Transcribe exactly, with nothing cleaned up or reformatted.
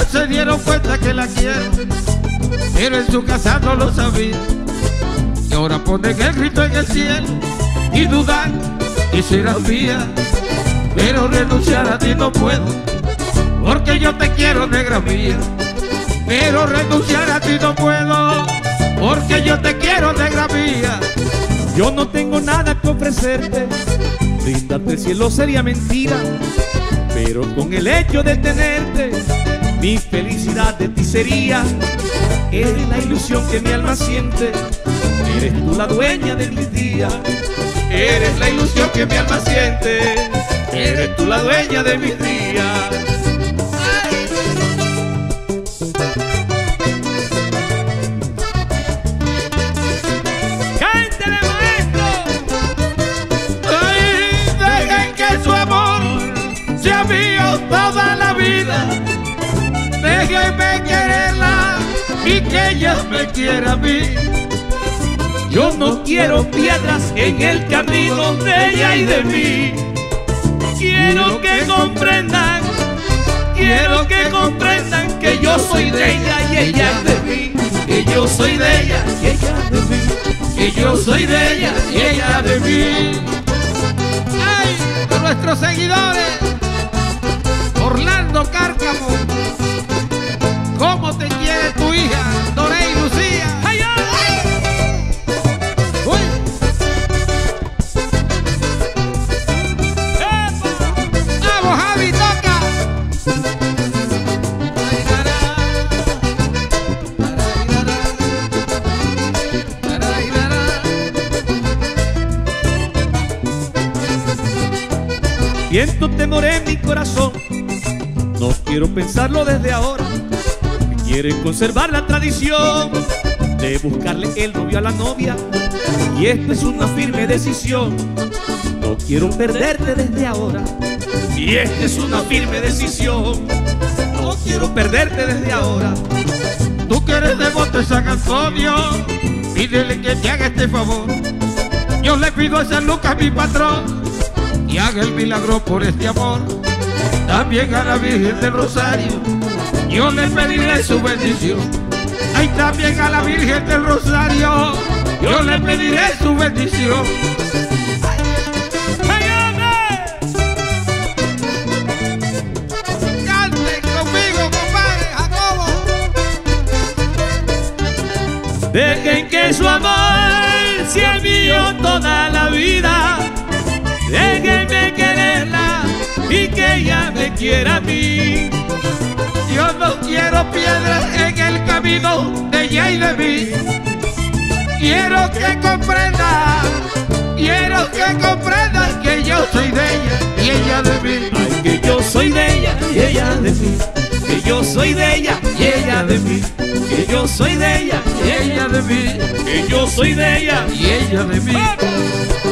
se dieron cuenta que la quiero, pero en su casa no lo sabía. Y ahora ponen el grito en el cielo y dudan y serás mía. Pero renunciar a ti no puedo, porque yo te quiero, negra mía. Pero renunciar a ti no puedo, porque yo te quiero, negra mía. Yo no tengo nada que ofrecerte, brindarte el cielo sería mentira, pero con el hecho de tenerte, mi felicidad de ti sería. Eres la ilusión que mi alma siente, eres tú la dueña de mis días. Eres la ilusión que mi alma siente, eres tú la dueña de mis días. ¡Cántale, maestro! Ay, dejen que su amor sea mío toda la vida. Déjenme quererla y que ella me quiera a mí. Yo no quiero piedras en el camino de ella y de mí. Quiero que comprendan, quiero que comprendan que yo soy de ella y ella es de mí. Que yo soy de ella y ella de mí. Que yo soy de ella y ella de mí. ¡Ay! Con nuestros seguidores, Orlando Cárcamo, ¿cómo te quiere tu hija, Dorey Lucía? ¡Ay, ay! ¡Uy! ¡Vamos, Javi, toca! Siento temor en mi corazón, no quiero pensarlo desde ahora. Quieren conservar la tradición de buscarle el novio a la novia, y esta es una firme decisión. No quiero perderte desde ahora, y esta es una firme decisión. No quiero perderte desde ahora. Tú que eres devoto de San Antonio, pídele que te haga este favor. Yo le pido a San Lucas, mi patrón, y haga el milagro por este amor. También a la Virgen del Rosario yo le pediré su bendición. Ay, también a la Virgen del Rosario yo le pediré su bendición. Cante conmigo, compadre Jacobo. Dejen que su amor sea mío toda la vida. Déjenme quererla y que ella me quiera a mí. Yo no quiero piedras en el camino de ella y de mí. Quiero que comprendan, quiero que comprendan que yo soy de ella y ella de mí. Ay, que yo soy de ella y ella de mí. Que yo soy de ella y ella de mí. Que yo soy de ella y ella de mí. Que yo soy de ella y ella de mí.